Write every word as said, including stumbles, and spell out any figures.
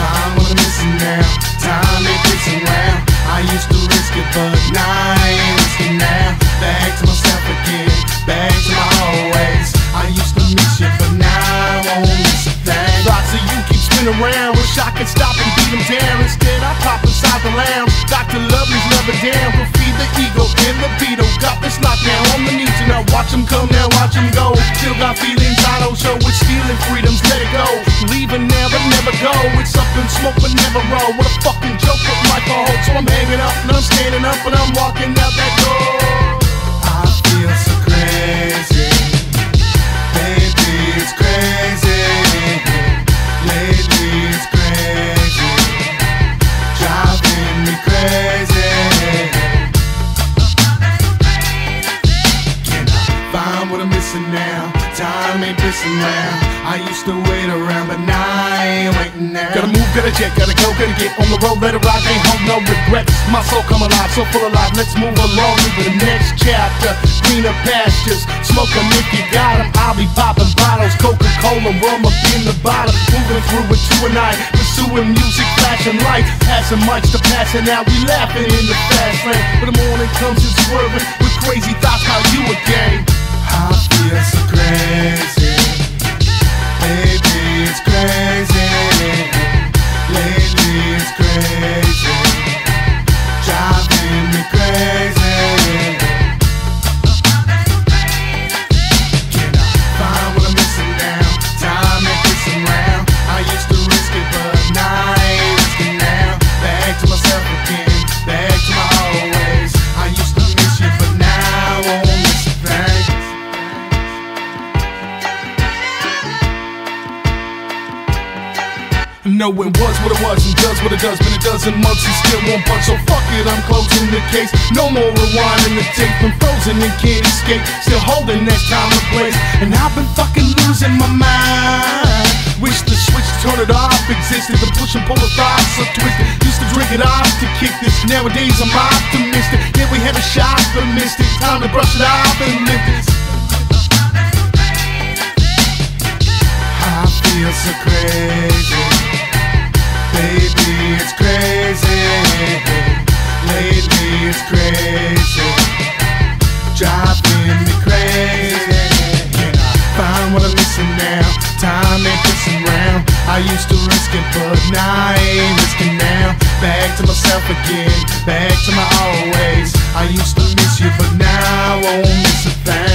find what I'm missing now. Time ain't pissing round. I used to risk it, but now I ain't risking now. Back to myself again, back to my old ways. I used to miss you, but now I won't miss a thing. Thoughts of you keep spinning around. Wish I could stop and beat them down. Instead I pop inside the lounge. Doctor Lovely's never down. Go feed the ego and the beetle. Got this lockdown on the knees, and I watch them come, now watch them go. Still got feelings I don't show. It's stealing freedoms, let it go. Leaving now but never go. It's up and smoke but never roll. What a fucking joke with life on hold. So I'm hanging up and I'm standing up and I'm walking out that door. I feel so crazy, baby, it's crazy. Lately it's crazy, driving me crazy. Can I find what I'm missing now? Time ain't pissing round. I used to wait around, but now I ain't waiting now. Gotta move, gotta jet, gotta go, gotta get on the road, let it ride, ain't hold no regrets. My soul come alive, so full of life. Let's move along to the next chapter. Greener pastures, smoke 'em if you got 'em. I'll be popping bottles, Coca-Cola, rum up in the bottle. Moving through it to a night, pursuing music, flashing lights, passing mics to passing out. We laughing in the fast lane. When the morning comes, it's swerving with crazy thoughts. How you again? I feel so crazy, baby, it's crazy. Lately it's crazy, driving me crazy. Can I find what I'm missing now? Time ain't pissing round. I used to risk it, but now I ain't risking now. Back to myself again, back to my old ways. I used to miss you, but now I won't miss a thing. No, it was what it was and does what it does. Been a dozen months and still won't budge. So fuck it, I'm closing the case. No more rewinding the tape. Been frozen and can't escape. Still holding next time and place. And I've been fucking losing my mind. Wish the switch to turn it off existed. The push and pull of thoughts so twisted. Used to drink it off to kick this. Nowadays I'm optimistic. Yeah, we had a shot but missed it. Time to brush it off and lift this. I feel so crazy, baby, it's crazy. Lately it's crazy, driving me crazy. Can I find what I'm missing now? Time ain't pissing round. I used to risk it, but now I ain't risking now. Back to myself again, back to my old ways. I used to miss you, but now I won't miss a thing.